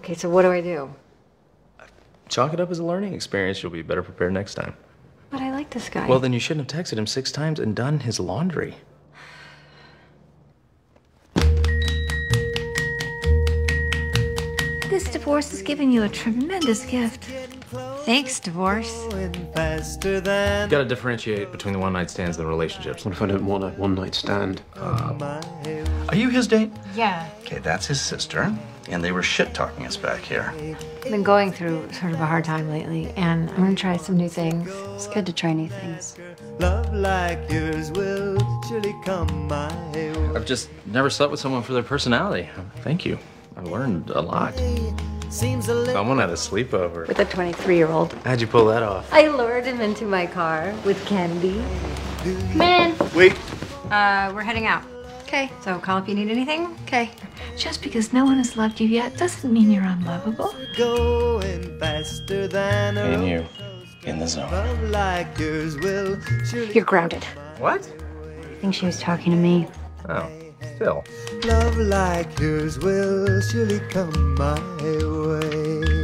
Okay, so what do I do? Chalk it up as a learning experience. You'll be better prepared next time. But I like this guy. Well, then you shouldn't have texted him 6 times and done his laundry. This divorce has given you a tremendous gift. Thanks, divorce. You gotta differentiate between the one-night stands and the relationships. What if I don't want a one-night stand? Are you his date? Yeah. Okay, that's his sister. And they were shit-talking us back here. I've been going through sort of a hard time lately, and I'm gonna try some new things. It's good to try new things. Love like yours will surely come my way. I've just never slept with someone for their personality. Thank you. I've learned a lot. Someone had a sleepover. With a 23-year-old. How'd you pull that off? I lured him into my car with candy. Come in. Wait. We're heading out. Okay, so call if you need anything. Okay. Just because no one has loved you yet doesn't mean you're unlovable. Going faster than Me and you, in the zone. love like yours will surely You're grounded. What? I think she was talking to me. Oh, still. love like yours will surely come my way.